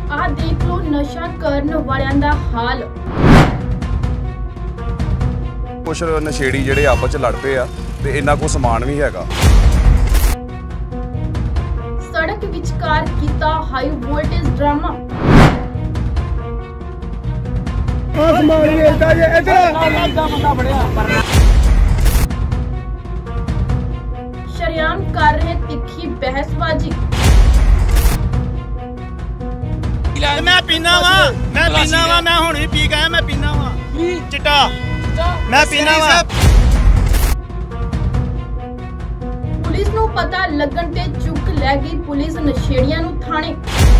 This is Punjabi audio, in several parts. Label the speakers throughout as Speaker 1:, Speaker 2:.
Speaker 1: आ देख लो नशा करन वालियां दा हाल।
Speaker 2: कुछ नशेड़ी ਜਿਹੜੇ ਆਪਸ ਚ ਲੜ ਪਏ ਆ ਤੇ ਇੰਨਾ ਕੋ ਸਮਾਨ ਵੀ ਹੈਗਾ।
Speaker 1: सड़क विचकार कीता हाई वोल्टेज ड्रामा। शरेआम कर रहे तिखी बहसबाजी।
Speaker 3: मैं पीना वा मैं हुण भी पी गया मैं पीना वा चिट्टा मैं पीना वा।
Speaker 1: पुलिस नूं पता लगन ते चुक लै गई पुलिस नशेड़ियां नूं थाणे।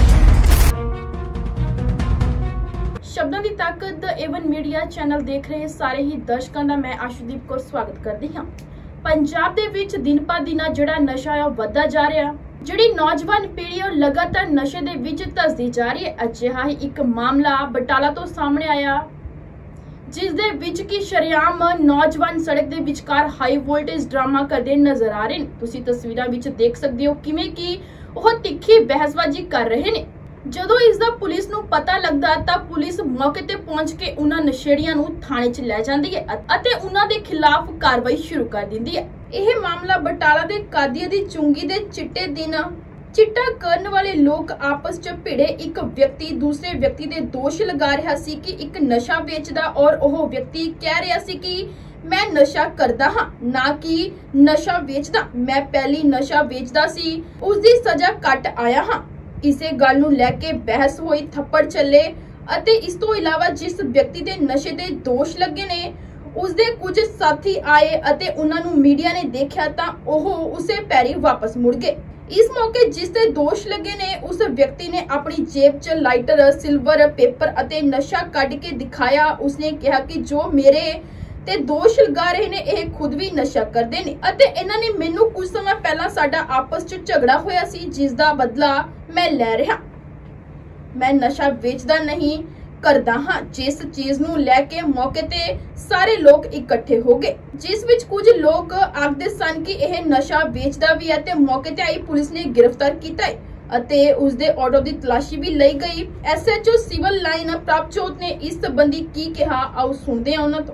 Speaker 1: शब्दां दी ताकत एवन मीडिया चैनल देख रहे सारे ही दर्शकों का मैं आशुदीप कौर स्वागत करदी हां। पंजाब दे विच दिन पर दिन जिहड़ा नशा है वधदा जा रहा। जिहड़ी नौजवान पीढ़ी और लगातार नशे दे विच धसदी जा रही है। अजिहा ही एक मामला बटाला तो सामने आया जिस दे विच की शरेआम नौजवान सड़क दे विचकार हाई वोल्टेज ड्रामा करदे नजर आ रहे हैं। तुसीं तस्वीरां विच देख सकदे हो किवें कि ओह तिखी बहसबाजी कर रहे ने। ਜਦੋਂ ਇਸ ਦਾ ਪੁਲਿਸ ਨੂੰ ਪਤਾ ਲੱਗਦਾ ਤਾਂ ਪੁਲਿਸ ਮੌਕੇ ਤੇ ਪਹੁੰਚ ਕੇ ਉਹਨਾਂ ਨਸ਼ੇੜੀਆਂ ਨੂੰ ਥਾਣੇ 'ਚ ਲੈ ਜਾਂਦੀ ਹੈ ਅਤੇ ਉਹਨਾਂ ਦੇ ਖਿਲਾਫ ਕਾਰਵਾਈ ਸ਼ੁਰੂ ਕਰ ਦਿੰਦੀ ਹੈ। ਇਹ ਮਾਮਲਾ ਬਟਾਲਾ ਦੇ ਕਾਦੀਆਂ ਦੀ ਚੁੰਗੀ ਦੇ ਚਿੱਟੇ ਦਿਨ चिट्टा करने वाले लोग आपस च भिड़े। एक व्यक्ति दूसरे व्यक्ति दे दोष लगा रहा सी कि एक नशा बेचदा और ओह व्यक्ति कह रहा सी कि मैं नशा करदा हां ना कि नशा बेचदा। मैं पहली नशा बेचदा सी उसदी सजा कट आया हां। इसे गल नूं लैके बहस होई थप्पड़ चले अते इस तो इलावा जिस व्यक्ति दे नशे दे दोष लगे ने उसदे कुछ साथी आए अते उन्हां नूं मीडिया ने देखा तां ओह उसे पैरी वापस मुड़ गए। इस मौके जिसते दोष लगे ने उस व्यक्ति ने अपनी जेब च लाइटर सिल्वर पेपर अते नशा कढ़ के दिखाया। उसने कहा कि जो मेरे ते दोष लगा रहे ने यह खुद भी नशा करते ने अते इन्हां ने मैनू कुछ समय पहला साडा आपस च झगड़ा होया सी जिस दा बदला मैं लै रहा। मैं नशा बेचदा नहीं करदा हां। जिस चीज नूं लैके मौके ते सारे लोग इकट्ठे हो गए जिस विच कुछ लोग आखदे सन कि यह नशा बेचदा भी है ते मौके ते आई पुलिस ने गिरफ्तार कीता है अते उसदे ऑटो दी तलाशी भी लई गई। SHO सिविल लाइन प्रभजोत ने इस संबंधी की कहा आओ सुनदे हां उन्हां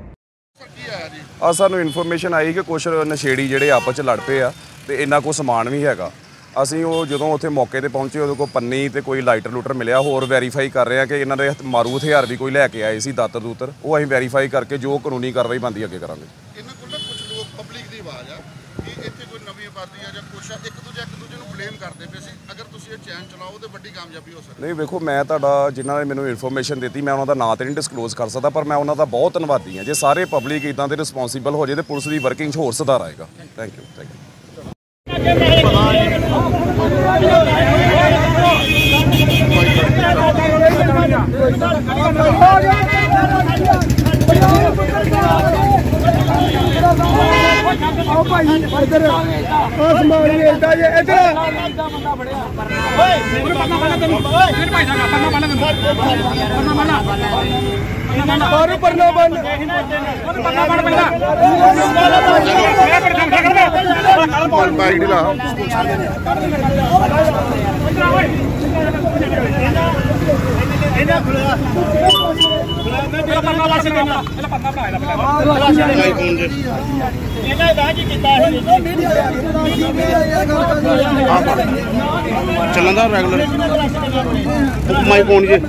Speaker 1: तो।
Speaker 2: सानू इन्फॉर्मेशन आई कि कुछ नशेड़ी ਜਿਹੜੇ ਆਪਸ ਚ ਲੜ ਪਏ ਆ ਤੇ ਇੰਨਾ ਕੋ ਸਮਾਨ ਵੀ ਹੈਗਾ। ਅਸੀਂ ਉਹ ਜਦੋਂ ਉੱਥੇ ਮੌਕੇ ਤੇ ਪਹੁੰਚੇ ਉਹਦੇ ਕੋਲ ਪੰਨੀ ਤੇ ਕੋਈ ਲਾਈਟਰ ਲੂਟਰ ਮਿਲਿਆ। ਹੋਰ ਵੈਰੀਫਾਈ ਕਰ ਰਹੇ ਆ ਕਿ ਇਹਨਾਂ ਦੇ ਮਾਰੂ ਹਥਿਆਰ ਵੀ ਕੋਈ ਲੈ ਕੇ ਆਏ ਸੀ ਦਾਤਰ ਦੂਤਰ। ਉਹ ਅਸੀਂ ਵੈਰੀਫਾਈ ਕਰਕੇ ਜੋ ਕਾਨੂੰਨੀ ਕਾਰਵਾਈ ਬਣਦੀ ਅੱਗੇ ਕਰਾਂਗੇ।
Speaker 4: ਇਹਨਾਂ ਕੋਲ ਨਾ ਕੁਝ ਲੋਕ ਪਬਲਿਕ ਦੀ ਆਵਾਜ਼ ਆ ਕਿ ਇੱਥੇ ਕੋਈ ਨਵੀਂ ਆਬਾਦੀ ਆ ਜਾਂ ਕੁਛ ਆ ਇੱਕ ਦੂਜੇ ਨੂੰ ਬਲੇਮ ਕਰਦੇ ਪਏ ਸੀ। ਅਗਰ ਤੁਸੀਂ ਇਹ ਚੈਨ ਚਲਾਓ ਤੇ ਵੱਡੀ ਕਾਮਯਾਬੀ ਹੋ ਸਕਦੀ।
Speaker 2: ਨਹੀਂ ਵੇਖੋ ਮੈਂ ਤੁਹਾਡਾ ਜਿਨ੍ਹਾਂ ਨੇ ਮੈਨੂੰ ਇਨਫੋਰਮੇਸ਼ਨ ਦਿੱਤੀ ਮੈਂ ਉਹਨਾਂ ਦਾ ਨਾਂ ਤੇ ਨਹੀਂ ਡਿਸਕਲੋਜ਼ ਕਰ ਸਕਦਾ ਪਰ ਮੈਂ ਉਹਨਾਂ ਦਾ ਬਹੁਤ ਧੰਨਵਾਦੀ ਹਾਂ। ਜੇ ਸਾਰੇ ਪਬਲਿਕ ਇਦਾਂ ਦੇ ਰਿਸਪੌਂਸੀਬਲ ਹੋ ਜੇ ਤੇ ਪੁਲਿਸ ਦੀ ਵਰਕਿੰਗ 'ਚ ਹੋਰ ਸੁਧਾਰ ਆਏਗਾ। Thank you.
Speaker 4: ਚੱਲਣ ਦਾ ਰੈਗੂਲਰ ਮਾਈ ਫੋਨ ਜੇ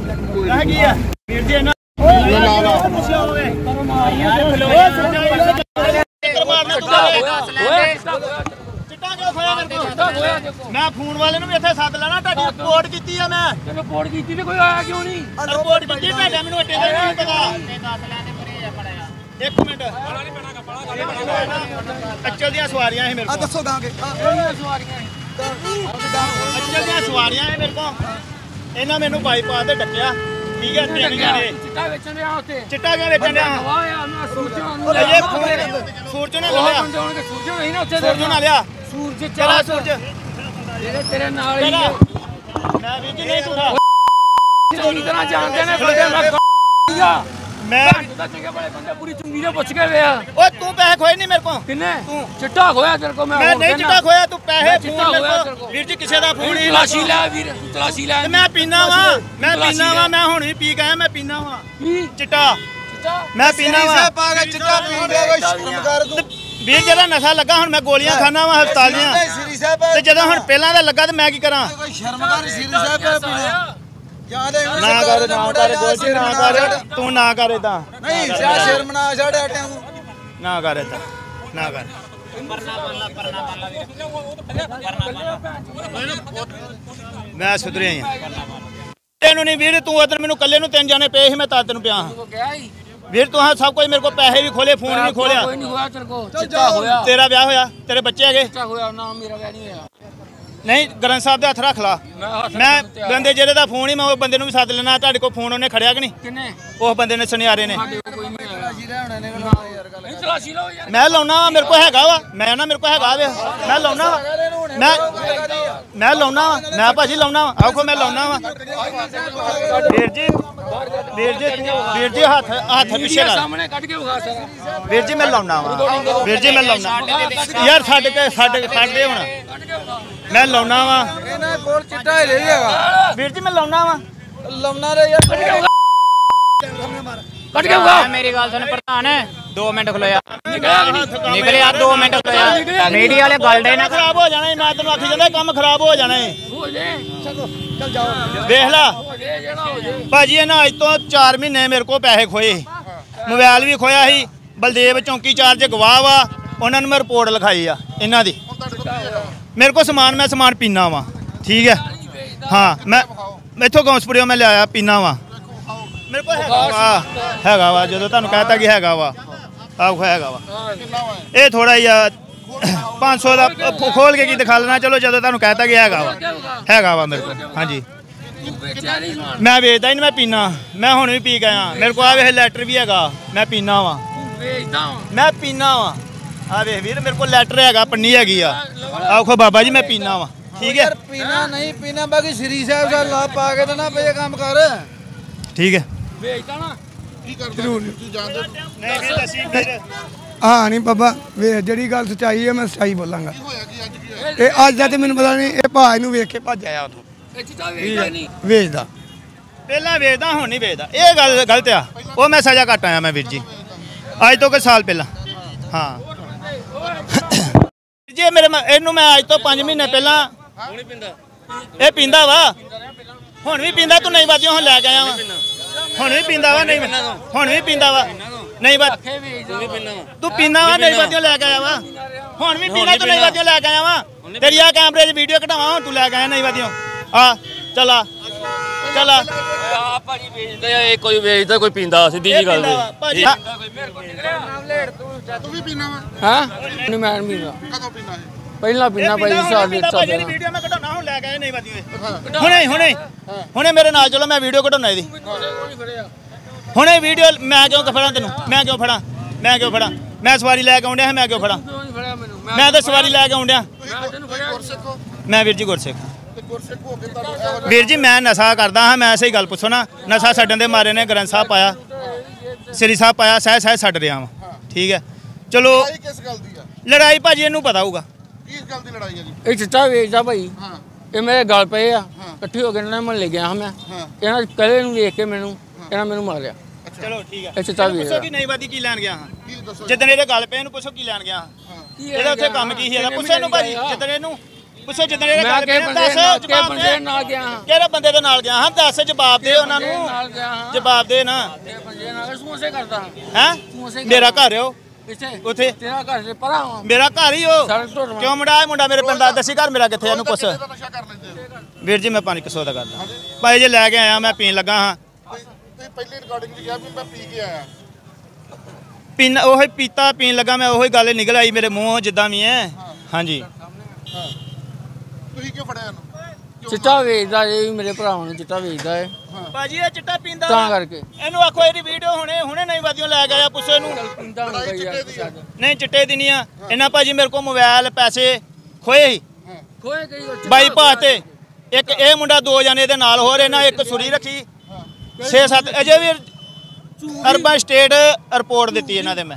Speaker 3: मैं फोन वाले भी इत्थे सद लेना रिपोर्ट की मैं
Speaker 5: रिपोर्ट की कोई आया क्यों नहीं
Speaker 3: रिपोर्ट की मैनू अड्डे का नहीं पता। एक मिनट अचल दी सवारियां है मेरे को दसो अचल दी सवारियां है मेरे को इन्हां मैनू बाईपास ते डकिया। ठीक है चिट्टा बेचण दिया उत्ते चिट्टा क्या बेचण दिया सूरज ने लिया सूरज नहीं ना उत्ते सूरज ना लिया सूरज चला सूरज तेरे नाल ही मैं भी नहीं झूठा चंगी तरह जानते ने बंदे मैं ਮੈਂ
Speaker 5: ਚੰਗੇ ਬੜੇ ਬੰਦੇ ਪੂਰੀ ਚੁੰਗੀ ਦੇ ਪੁੱਛ ਕੇ ਵੇ ਆ
Speaker 3: ਓਏ ਤੂੰ ਪੈਸੇ ਖੋਏ ਨਹੀਂ ਮੇਰੇ ਕੋਲ
Speaker 5: ਕਿੰਨੇ ਚਿੱਟਾ ਖੋਇਆ ਤੇਰੇ ਕੋ
Speaker 3: ਮੈਂ ਨਹੀਂ ਚਿੱਟਾ ਖੋਇਆ ਤੂੰ ਪੈਸੇ
Speaker 5: ਚਿੱਟਾ
Speaker 3: ਫੋਨ
Speaker 5: ਖੋਇਆ
Speaker 3: ਮੇਰੇ ਕੋਲ ਵੀਰ ਜੀ ਕਿਸੇ ਦਾ ਫੋਨ ਹੀ
Speaker 5: ਤਲਾਸ਼ੀ ਲੈ ਵੀਰ ਤਲਾਸ਼ੀ ਲੈ
Speaker 3: ਮੈਂ ਪੀਣਾ ਵਾ ਮੈਂ ਹੁਣ ਵੀ ਪੀ ਕੇ ਆਇਆ ਮੈਂ ਪੀਣਾ ਵਾ ਚਿੱਟਾ ਮੈਂ ਪੀਣਾ ਵਾ
Speaker 6: ਪਾ ਕੇ ਚਿੱਟਾ ਪੀਂਦੇ ਕੋਈ ਸ਼ਰਮ ਕਰ ਤੂੰ
Speaker 3: ਵੀਰ ਜਿਹੜਾ ਨਸ਼ਾ ਲੱਗਾ ਹੁਣ ਮੈਂ ਗੋਲੀਆਂ ਖਾਣਾ ਵਾ ਹਸਪਤਾਲ ਦੀਆਂ
Speaker 6: ਸ੍ਰੀ ਸਾਹਿਬ
Speaker 3: ਤੇ ਜਦੋਂ ਹੁਣ ਪਹਿਲਾਂ ਦਾ ਲੱਗਾ ਤੇ ਮੈਂ ਕੀ ਕਰਾਂ
Speaker 6: ਕੋਈ ਸ਼ਰਮ ਕਰ ਸ੍ਰੀ ਸਾਹਿਬ ਪੀਣਾ ਯਾਦ ਹੈ
Speaker 3: ਨਾ ਕਰ ਗੋਲੀ ਨਾ ਕਰ ਤੂੰ ਨਾ ਕਰ ਇਦਾਂ
Speaker 6: ਨਹੀਂ ਸ਼ਰਮ ਨਾ ਛੱਡ ਹਟਿਆ ਤੂੰ
Speaker 3: ਨਾ ਕਰ ਇਦਾਂ ਨਾ ਕਰ ਮੈਂ ਸੁਧਰਿਆ ਹੀ ਤੈਨੂੰ ਨਹੀਂ ਵੀਰ ਤੂੰ ਉਧਰ ਮੈਨੂੰ ਕੱਲੇ ਨੂੰ 3 ਜਾਣੇ ਪਏ ਸੀ ਮੈਂ ਤਾਂ ਤੈਨੂੰ ਪਿਆ ਵੀਰ ਤੂੰ ਹਾਂ ਸਭ ਕੁਝ ਮੇਰੇ ਕੋਲ ਪੈਸੇ ਵੀ ਖੋਲੇ ਫੋਨ ਵੀ ਖੋਲਿਆ
Speaker 5: ਕੋਈ ਨਹੀਂ ਹੋਇਆ ਤੇਰੇ ਕੋ ਚਿੱਟਾ ਹੋਇਆ
Speaker 3: ਤੇਰਾ ਵਿਆਹ ਹੋਇਆ ਤੇਰੇ ਬੱਚੇ ਹੈਗੇ
Speaker 5: ਚਿੱਟਾ ਹੋਇਆ ਨਾ ਮੇਰਾ ਵਿਆਹ ਨਹੀਂ ਹੋਇਆ
Speaker 3: ਨਹੀਂ ਗ੍ਰੰਥ ਸਾਹਿਬ ਦੇ ਹੱਥ ਰੱਖ ਲਾ ਮੈਂ ਬੰਦੇ ਜਿਹੜੇ ਦਾ ਫੋਨ ਹੀ ਮੈਂ ਉਹ ਬੰਦੇ ਨੂੰ ਵੀ ਸੱਦ ਲੈਣਾ ਤੁਹਾਡੇ ਕੋਲ ਫੋਨ ਉਹਨੇ ਖੜਿਆ ਕਿ ਨਹੀਂ
Speaker 5: ਕਿੰਨੇ
Speaker 3: ਉਸ ਬੰਦੇ ਨੇ ਸੁਨਿਆਰੇ ਨੇ
Speaker 5: ਸਾਡੇ ਕੋਲ ਕੋਈ ਨਹੀਂ ਆਇਆ ਨਹੀਂ ਤਲਾਸ਼ੀ ਲਓ ਯਾਰ
Speaker 3: ਮੈਂ ਲਾਉਣਾ ਵਾ ਮੇਰੇ ਕੋਲ ਹੈਗਾ ਵਾ ਮੈਂ ਨਾ ਮੇਰੇ ਕੋਲ ਹੈਗਾ ਵੇ ਮੈਂ ਲਾਉਣਾ ਵਾ ਮੈਂ ਲਾਉਣਾ ਵਾ ਮੈਂ ਭਾਜੀ ਲਾਉਣਾ ਵਾ ਆਖੋ ਮੈਂ ਲਾਉਣਾ ਵਾ ਵੀਰ ਜੀ ਹੱਥ ਪਿੱਛੇ ਲਾ
Speaker 5: ਸਾਹਮਣੇ ਕੱਢ ਕੇ ਵਿਖਾ ਸਾਰਾ
Speaker 3: ਵੀਰ ਜੀ ਮੈਂ ਲਾਉਣਾ ਵਾ ਵੀਰ ਜੀ ਮੈਂ ਲਾਉਣਾ ਯਾਰ ਸਾਡੇ ਹੁਣ ਮੈਂ ਲਾਉਣਾ ਵਾ
Speaker 6: ਇਹਨਾਂ ਕੋਲ ਚਿੱਟਾ ਹੀ ਰਹੀ ਹੈਗਾ
Speaker 3: ਵੀਰ ਜੀ ਮੈਂ ਲਾਉਣਾ ਵਾ
Speaker 6: ਲਮਨਾ ਰੇ ਯਾਰ
Speaker 5: ਕੱਢ ਕੇ ਵਿਖਾ
Speaker 7: ਮੇਰੀ ਗੱਲ ਸੁਣ ਪ੍ਰਧਾਨ 2 ਮਿੰਟ ਖਲੋਇਆ
Speaker 3: ਨਿਕਲਿਆ
Speaker 7: 2 ਮਿੰਟ ਖਲੋਇਆ ਮੀਡੀਆ ਵਾਲੇ ਗਲਡੇ ਨਾ
Speaker 3: ਖਰਾਬ ਹੋ ਜਾਣਾ ਮੈਂ ਤੈਨੂੰ ਆਖੀ ਜਾਂਦਾ ਕੰਮ ਖਰਾਬ ਹੋ ਜਾਣਾ
Speaker 5: ਹੋ ਜੇ
Speaker 3: ਵੇਖ ਲਾ
Speaker 5: ਹੋ ਜੇ ਜਿਹੜਾ ਹੋ ਜੇ
Speaker 3: ਭਾਜੀ ਇਹਨਾਂ ਅੱਜ ਤੋਂ 4 ਮਹੀਨੇ ਮੇਰੇ ਕੋਲ ਪੈਸੇ ਖੋਏ ਮੋਬਾਈਲ ਵੀ ਖੋਇਆ ਸੀ ਬਲਦੇਵ ਚੌਂਕੀ ਚਾਰਜ ਗਵਾਹ ਵਾ ਉਹਨਾਂ ਨੂੰ ਮੈਂ ਰਿਪੋਰਟ ਲਿਖਾਈ ਆ ਇਹਨਾਂ ਦੀ ਮੇਰੇ ਕੋਲ ਮੈਂ ਸਮਾਨ ਪੀਣਾ ਵਾ ਠੀਕ ਹੈ ਹਾਂ ਮੈਂ ਇੱਥੋਂ ਗੌਂਸਪੁਰਿਓ ਮੈਂ ਲਿਆਇਆ ਪੀਣਾ ਵਾ ਮੇਰੇ ਕੋਲ ਹੈਗਾ ਵਾ ਜਦੋਂ ਤੁਹਾਨੂੰ ਕਹਿਤਾ ਕਿ ਹੈਗਾ ਵਾ ਆਹ ਹੈਗਾ ਵਾ ਇਹ ਥੋੜਾ ਜਿਹਾ 500 ਦਾ ਖੋਲ ਕੇ ਕੀ ਦਿਖਾ ਲੈਣਾ ਚਲੋ ਜਦੋਂ ਤੁਹਾਨੂੰ ਕਹਿਤਾ ਕਿ ਹੈਗਾ ਵਾ ਮੇਰੇ ਕੋਲ ਹਾਂਜੀ ਮੈਂ ਵੇਚਦਾ ਹੀ ਨਹੀਂ ਮੈਂ ਪੀਣਾ ਮੈਂ ਹੁਣ ਵੀ ਪੀ ਕੇ ਆਇਆ ਮੇਰੇ ਕੋਲ ਆ ਵੇਖ ਲੈਟਰ ਵੀ ਹੈਗਾ ਮੈਂ ਪੀਣਾ ਵਾ ਮੈਂ ਪੀਣਾ ਵਾ ਆ ਵੇਖ ਵੀਰ ਮੇਰੇ ਕੋਲ ਲੈਟਰ ਹੈਗਾ ਪੰਨੀ ਹੈਗੀ ਆ ਆਖੋ ਬਾਬਾ ਜੀ ਮੈਂ ਪੀਣਾ ਵਾ ਠੀਕ ਹੈ
Speaker 6: ਪੀਣਾ ਨਹੀਂ ਪੀਣਾ ਬਾਕੀ ਸ੍ਰੀ ਸਾਹਿਬ ਦਾ ਲਾ ਪਾ ਕੇ ਤੇ ਨਾ ਪਏ ਕੰਮ ਕਰ
Speaker 3: ਠੀਕ ਹੈ
Speaker 5: ਵੇਚਦਾ ਨਾ
Speaker 4: ਕੀ ਕਰਦੇ ਤੁਸੀਂ ਜਾਣਦੇ
Speaker 3: ਨਹੀਂ ਵੀਰ ਦੱਸੀ ਵੀਰ
Speaker 8: ਹਾਂ ਨਹੀਂ ਬਾਬਾ ਵੇ ਜਿਹੜੀ ਗੱਲ ਸੱਚਾਈ ਹੈ ਮੈਂ ਸੱਚਾਈ ਬੋਲਾਂਗਾ
Speaker 4: ਹੋਇਆ ਕੀ ਅੱਜ ਕੀ ਹੋਇਆ
Speaker 8: ਇਹ ਅੱਜ ਦਾ ਤੇ ਮੈਨੂੰ ਪਤਾ ਨਹੀਂ ਇਹ ਭਾਜ ਨੂੰ ਵੇਖ ਕੇ ਭੱਜ ਆਇਆ ਉਥੋਂ
Speaker 5: ਇਹ ਚਿੱਟਾ ਵੇਚਦਾ ਨਹੀਂ
Speaker 8: ਵੇਚਦਾ
Speaker 3: ਪਹਿਲਾਂ ਵੇਚਦਾ ਹੁਣ ਨਹੀਂ ਵੇਚਦਾ ਇਹ ਗੱਲ ਗਲਤ ਆ ਉਹ ਮੈਂ ਸਜ਼ਾ ਕੱਟ ਆਇਆ ਮੈਂ ਵੀਰ ਜੀ ਅੱਜ ਤੋਂ ਕੋਈ ਸਾਲ ਪਹਿਲਾਂ ਹਾਂ ਜੀ ਮੇਰੇ ਇਹਨੂੰ ਮੈਂ ਅੱਜ ਤੋਂ 5 ਮਹੀਨੇ ਪਹਿਲਾਂ ਇਹ ਪੀਂਦਾ ਵਾ ਹੁਣ ਵੀ ਪੀਂਦਾ ਤੂੰ ਨਹੀਂ ਵਾਜਿਓ ਹੁਣ ਲੈ ਕੇ ਆਇਆ ਵਾ ਹੁਣ ਵੀ ਪੀਂਦਾ ਵਾ ਨਹੀਂ ਹੁਣ ਵੀ ਪੀਂਦਾ ਵਾ ਨਹੀਂ ਵਾ ਤੂੰ ਪੀਂਦਾ ਵਾ ਨਹੀਂ ਵਾਜਿਓ ਲੈ ਕੇ ਆਇਆ ਵਾ ਹੁਣ ਵੀ ਪੀਂਦਾ ਤੂੰ ਨਹੀਂ ਵਾਜਿਓ ਲੈ ਕੇ ਆਇਆ ਵਾ ਤੇਰੀ ਆ ਕੈਮਰੇ 'ਚ ਵੀਡੀਓ ਕਢਾਵਾਂ ਹੁਣ ਤੂੰ ਲੈ ਕੇ ਆਇਆ ਨਹੀਂ ਵਾਜਿਓ ਆ ਚਲਾ
Speaker 5: ਆ ਭਾਜੀ ਵੇਚਦਾ ਇਹ ਕੋਈ ਵੇਚਦਾ ਕੋਈ ਪੀਂਦਾ ਸਿੱਧੀ ਜੀ ਗੱਲ
Speaker 3: ਭਾਜੀ
Speaker 4: ਤੂੰ ਵੀ ਪੀਣਾ ਵਾ
Speaker 5: ਹਾਂ ਨਹੀਂ ਮੈਂ ਪੀਂਦਾ
Speaker 4: ਕਦੋਂ ਪੀਣਾ ਹੈ
Speaker 5: ਪਹਿਲਾਂ ਪੀਣਾ ਭਾਈ ਸਾਲ ਦੇ
Speaker 3: ਭਾਜੀ ਦੀ ਵੀਡੀਓ ਮੈਂ ਕਢਾਉਣਾ ਹੁਣ ਲੈ ਕੇ ਆਇਆ ਨਹੀਂ ਵਾਜਿਓ ਹੁਣੇ ਮੇਰੇ ਨਾਲ ਚਲੋ ਮੈਂ ਵੀਡੀਓ ਕਢਾਉਣਾ ਇਹਦੀ ਹੁਣੇ ਵੀਡੀਓ ਮੈਂ ਕਿਉਂ ਫੜਾਂ ਤੈਨੂੰ ਮੈਂ ਕਿਉਂ ਫੜਾਂ ਮੈਂ ਸਵਾਰੀ ਲੈ ਕੇ ਆਉਂਦਿਆ ਮੈਂ ਕਿਉਂ ਫੜਾਂ ਮੈਂ ਤਾਂ ਸਵਾਰੀ ਲੈ ਕੇ ਆਉਂਦਿਆ
Speaker 4: ਗੁਰਸਿੱਖ ਹੋ
Speaker 3: ਮੈਂ ਵੀਰ ਜੀ ਗੁਰਸਿੱਖ
Speaker 4: ਤੇ ਗੁਰਸਿੱਖ ਹੋ ਕੇ ਤੁਹਾਨੂੰ
Speaker 3: ਵੀਰ ਜੀ ਮੈਂ ਨਸ਼ਾ ਕਰਦਾ ਹਾਂ ਮੈਂ ਸਹੀ ਗੱਲ ਪੁੱਛੋ ਨਾ ਨਸ਼ਾ ਛੱਡਣ ਦੇ ਮਾਰੇ ਨੇ ਗ੍ਰੰਥ ਸਾਹਿਬ ਪਾਇਆ ਸ੍ਰੀ ਸਾਹਿਬ ਪਾਇਆ ਸਹਿ ਛੱਡ ਰਿਹਾ ਵਾਂ ਠੀਕ ਹੈ ਚਲੋ
Speaker 4: ਲੜਾਈ ਕਿਸ ਗੱਲ ਦੀ ਆ
Speaker 3: ਲੜਾਈ ਭਾਜੀ ਇਹਨੂੰ ਪਤਾ ਹੋਊਗਾ
Speaker 4: ਕਿਸ ਗੱਲ ਦੀ ਲੜਾਈ ਆ ਜੀ
Speaker 5: ਇਹ ਚਿੱਟਾ ਵੇਚਦਾ ਭਾਈ
Speaker 4: ਹਾਂ
Speaker 5: ਇਹ ਮੇਰੇ ਗਲ ਪਏ ਆ ਇਕੱਠੇ ਹੋ ਕੇ ਇਹਨਾਂ ਮਹੱਲੇ ਗਿਆ ਹਾਂ ਮੈਂ ਇਹਨਾਂ ਕੱਲੇ ਨੂੰ ਵੇਖ ਕੇ ਇਹਨਾਂ ਮੈਨੂੰ ਮਾਰਿਆ
Speaker 3: ਚਲੋ ਠੀਕ ਹੈ
Speaker 5: ਇਹ ਚਿੱਟਾ
Speaker 3: ਪੁੱਛੋ
Speaker 5: ਵੇਚਦਾ
Speaker 3: ਕਿ ਨਹੀਂ ਵਾਦੀ ਕੀ ਲੈਣ ਗਿਆ ਹਾਂ
Speaker 4: ਕੀ ਦੱਸੋ
Speaker 3: ਜਿੱਦਣ ਇਹਦੇ ਗੱਲ ਪਏ ਇਹਨੂੰ ਪੁੱਛੋ ਕੀ ਲੈਣ ਗਿਆ ਹਾਂ ਇਹਦਾ ਉੱਥੇ ਕੰਮ ਕੀ ਸੀ ਇਹਦਾ ਪੁੱਛੋ ਇਹਨੂੰ ਭਾਜੀ ਜਿੱਦਣ ਇਹਨੂੰ ਪੁੱਛੋ ਜਿੱਦਣ ਇਹਦੇ
Speaker 5: ਮੈਂ
Speaker 3: ਗੱਲ
Speaker 5: ਕਿ
Speaker 3: ਪਏ ਦੱਸ ਜਵਾਬ
Speaker 5: ਬੰਦੇ
Speaker 3: ਦੇ
Speaker 5: ਨਾਲ ਗਿਆ ਹਾਂ
Speaker 3: ਕਿਹੜੇ ਬੰਦੇ ਦੇ ਨਾਲ ਗਿਆ ਹਾਂ ਦੱਸ ਜਵਾਬ ਦੇ ਉਹਨਾਂ ਨੂੰ
Speaker 5: ਨਾਲ ਗਿਆ ਹਾਂ
Speaker 3: ਜਵਾਬ ਦੇ ਨਾ
Speaker 5: ਤੇ ਬੰਦੇ ਨਾਲ ਸਮੋਸੇ ਕਰਦਾ
Speaker 3: ਹੈ ਮੇਰਾ ਘਰ ਹੋ
Speaker 5: ਇੱਥੇ
Speaker 3: ਉੱਥੇ
Speaker 5: ਤੇਰਾ ਘਰ ਦੇ ਪਰਾਂ
Speaker 3: ਮੇਰਾ ਘਰ ਹੀ ਹੋ
Speaker 5: ਸੜਕ ਤੋਂ
Speaker 3: ਕਿਉਂ ਮੁੰਡਾ ਇਹ ਮੁੰਡਾ ਮੇਰੇ ਪਿੰਡ ਦਾ ਦੱਸੀ ਘਰ ਮੇਰਾ ਕਿੱਥੇ ਇਹਨੂੰ ਪੁੱਛ
Speaker 4: ਇਹਦਾ ਨਸ਼ਾ ਕਰ ਲੈਂਦੇ ਹੋ
Speaker 3: ਵੀਰ ਜੀ ਮੈਂ 500 ਦਾ ਕਰਦਾ ਭਾਈ ਜੇ ਲੈ ਕੇ ਆਇਆ ਮੈਂ ਪੀਣ ਲੱਗਾ ਹਾਂ
Speaker 4: ਤੁਸੀਂ ਪਹਿਲੀ ਰਿਕਾਰਡਿੰਗ 'ਚ ਕਿਹਾ ਵੀ ਮੈਂ ਪੀ ਕੇ ਆਇਆ
Speaker 3: ਪੀਣ ਉਹੀ ਪੀਤਾ ਪੀਣ ਲੱਗਾ ਮੈਂ ਉਹੀ ਗੱਲ ਨਿਕਲ ਆਈ ਮੇਰੇ ਮੂੰਹੋਂ ਜਿੱਦਾਂ ਵੀ ਹੈ ਹਾਂਜੀ
Speaker 4: ਤੁਸੀਂ ਕਿਉਂ ਫੜਿਆ ਇਹਨੂੰ
Speaker 5: ਚਿੱਟਾ ਵੇਚਦਾ ਇਹ ਮੇਰੇ ਭਰਾਵਾਂ ਨੂੰ ਚਿੱਟਾ ਵੇਚਦਾ ਹੈ
Speaker 3: ਭਾਜੀ ਇਹ ਚਿੱਟਾ ਪੀਂਦਾ
Speaker 5: ਤਾਂ ਕਰਕੇ
Speaker 3: ਇਹਨੂੰ ਆਖੋ ਇਹਦੀ ਵੀਡੀਓ ਹੁਣੇ ਨਹੀਂ ਵਾਦੀਓ ਲੈ ਕੇ ਆਇਆ ਪੁੱਛੋ ਇਹਨੂੰ
Speaker 5: ਪਿੰਦਾ ਹੁੰਦਾ ਯਾਰ ਛੱਡ
Speaker 3: ਨਹੀਂ ਚਿੱਟੇ ਦੀ ਨਹੀਂ ਆ ਇਹਨਾਂ ਭਾਜੀ ਮੇਰੇ ਕੋਲ ਮੋਬਾਈਲ ਪੈਸੇ ਖੋਏ ਸੀ
Speaker 5: ਖੋਏ ਗਈ
Speaker 3: ਬਾਈ ਪਾਤੇ ਇੱਕ ਇਹ ਮੁੰਡਾ 2 ਜਣੇ ਦੇ ਨਾਲ ਹੋਰ ਇਹਨਾਂ ਇੱਕ ਸੁਰੀ ਰੱਖੀ 6-7 ਅਜੇ ਵੀ ਅਰਬਨ ਸਟੇਟ ਰਿਪੋਰਟ ਦਿੱਤੀ ਇਹਨਾਂ ਦੇ ਮੈਂ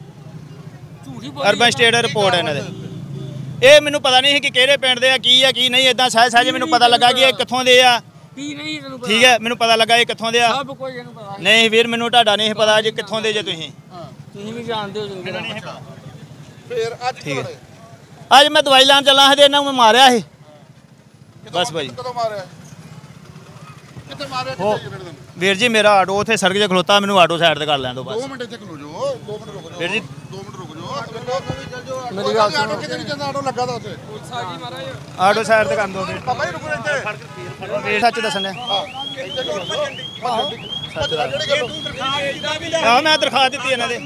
Speaker 3: ਅਰਬਨ ਸਟੇਟ ਰਿਪੋਰਟ ਇਹਨਾਂ ਦੇ ਇਹ ਮੈਨੂੰ ਪਤਾ ਨਹੀਂ ਸੀ ਕਿ ਕਿਹੜੇ ਪਿੰਡ ਦੇ ਆ ਕੀ ਨਹੀਂ ਇਦਾਂ ਸਹਿਜ ਮੈਨੂੰ ਪਤਾ ਲੱਗਾ ਕਿ ਇਹ ਕਿੱਥੋਂ ਦੇ ਆ
Speaker 5: ਕੀ ਨਹੀਂ ਤੈਨੂੰ ਪਤਾ
Speaker 3: ਠੀਕ ਹੈ ਮੈਨੂੰ ਪਤਾ ਲੱਗਾ ਇਹ ਕਿੱਥੋਂ ਦੇ ਆ
Speaker 5: ਸਭ ਕੁਝ ਇਹਨੂੰ ਪਤਾ
Speaker 3: ਨਹੀਂ ਵੀਰ ਮੈਨੂੰ ਤੁਹਾਡਾ ਨਹੀਂ ਪਤਾ ਜੇ ਕਿੱਥੋਂ ਦੇ ਜੇ ਤੁਸੀਂ
Speaker 5: ਤੁਸੀਂ ਵੀ ਜਾਣਦੇ ਹੋ ਚੰਗੀ ਤਰ੍ਹਾਂ।
Speaker 4: ਫਿਰ ਅੱਜ
Speaker 3: ਠੀਕ ਹੈ।
Speaker 4: ਕਿਉਂ
Speaker 3: ਅੱਜ ਮੈਂ ਦਵਾਈ ਲੈਣ ਚੱਲਾ ਸੀ ਤੇ ਇਹਨਾਂ ਨੂੰ ਮੈਂ ਮਾਰਿਆ ਸੀ ਬਸ ਭਾਈ
Speaker 4: ਕਦੋਂ ਮਾਰਿਆ ਕਿੱਥੇ ਮਾਰਿਆ
Speaker 3: ਉਹ
Speaker 4: ਕਿੱਥੇ ਫਿਰ
Speaker 3: ਵੀਰ ਜੀ ਮੇਰਾ ਆਟੋ ਉੱਥੇ ਸੜਕ 'ਤੇ ਖਲੋਤਾ ਮੈਨੂੰ ਆਟੋ ਸਾਈਡ ਤੇ ਕਰ ਲੈਣ ਦਿਓ
Speaker 4: 2
Speaker 3: ਬਸ
Speaker 4: ਮਿੰਟ ਇੱਥੇ ਖਲੋ ਜਾਓ 2 ਮਿੰਟ ਰੁਕ ਜਾਓ
Speaker 3: ਵੀਰ ਜੀ
Speaker 4: 2 ਮਿੰਟ ਰੁਕ ਜਾਓ
Speaker 5: ਮੇਰੀ ਗੱਲ
Speaker 4: ਆਟੋ ਕਿਤੇ ਨਹੀਂ ਜਾਂਦਾ ਆਟੋ ਲੱਗਾ ਦਾ ਉੱਥੇ
Speaker 3: ਆਟੋ ਸਾਈਡ ਤੇ ਕਰ ਦਿਓ ਵੀਰ
Speaker 4: ਬਾਬਾ ਜੀ ਰੁਕੋ ਇੱਥੇ
Speaker 3: ਵੀਰ ਸੱਚ ਦੱਸਣ ਡਿਆ। ਆਹ ਮੈਂ ਦਰਖਾਸਤ ਦਿੱਤੀ ਇਹਨਾਂ ਦੇ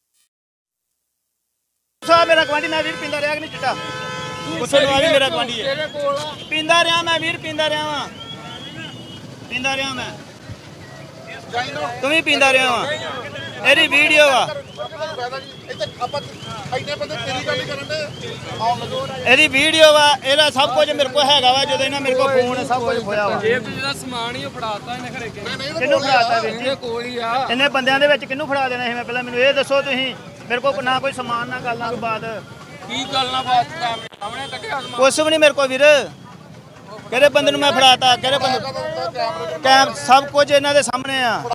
Speaker 3: ਸਾਹਿਬ ਮੇਰਾ ਗਵਾਂਢੀ ਮੈਂ ਵੀਰ ਪੀਂਦਾ ਰਿਹਾ ਕਿ ਨਹੀਂ ਚਿੱਟਾ ਪੁੱਛੋ ਲਵਾ ਵੀ ਮੇਰਾ ਗਵਾਂਢੀ ਹੈ
Speaker 5: ਤੇਰੇ ਕੋਲ ਆ
Speaker 3: ਪੀਂਦਾ ਰਿਹਾ ਮੈਂ ਵੀਰ ਪੀਂਦਾ ਰਿਹਾ ਵਾਂ ਪੀਂਦਾ ਰਿਹਾ ਮੈਂ ਤੂੰ ਵੀ ਪੀਂਦਾ ਰਿਹਾ ਵਾਂ ਇਹਦੀ ਵੀਡੀਓ ਆ
Speaker 4: ਇੱਥੇ ਆਪਾਂ ਇੰਨੇ ਬੰਦੇ ਤੇਰੀ ਗੱਲ ਹੀ ਕਰਨ ਦੇ ਆਉਣ ਲੱਗੋ
Speaker 3: ਇਹਦੀ ਵੀਡੀਓ ਵਾ ਇਹਦਾ ਸਭ ਕੁਝ ਮੇਰੇ ਕੋਲ ਹੈਗਾ ਵਾ ਜਦੋਂ ਇਹਨਾਂ ਮੇਰੇ ਕੋਲ ਫੋਨ ਸਭ ਕੁਝ ਹੋਇਆ ਵਾ
Speaker 5: ਜੇਬ 'ਚ ਜਿਹੜਾ ਸਮਾਨ ਹੀ ਉਹ ਫੜਾਤਾ ਇਹਨੇ ਘਰੇ
Speaker 3: ਕਿਹਨੂੰ ਫੜਾਤਾ ਵੀਰ ਜੀ
Speaker 5: ਇਹਦੇ ਕੋਲ ਹੀ ਆ
Speaker 3: ਇੰਨੇ ਬੰਦਿਆਂ ਦੇ ਵਿੱਚ ਕਿਹਨੂੰ ਫੜਾ ਦੇਣਾ ਸੀ ਮੈਂ ਪਹਿਲਾਂ ਮੈਨੂੰ ਇਹ ਦੱਸੋ ਤੁਸੀਂ ਮੇਰੇ ਕੋਲ ਨਾ ਕੋਈ ਸਮਾਨ ਨਾ ਗੱਲ ਨਾ ਕੋਈ ਬਾਤ
Speaker 5: ਕੀ ਗੱਲ ਨਾ ਬਾਤ ਸਾਹਮਣੇ ਕੱਢਿਆ ਸਮਾਨ
Speaker 3: ਕੁਛ ਵੀ ਨਹੀਂ ਮੇਰੇ ਕੋਲ ਵੀਰ ਕਿਹੜੇ ਬੰਦੇ ਨੂੰ ਮੈਂ ਫੜਾਤਾ ਕਿਹੜੇ ਬੰਦੇ ਕੈਮ ਸਭ ਕੁਝ ਇਹਨਾਂ ਦੇ ਸਾਹਮਣੇ ਆ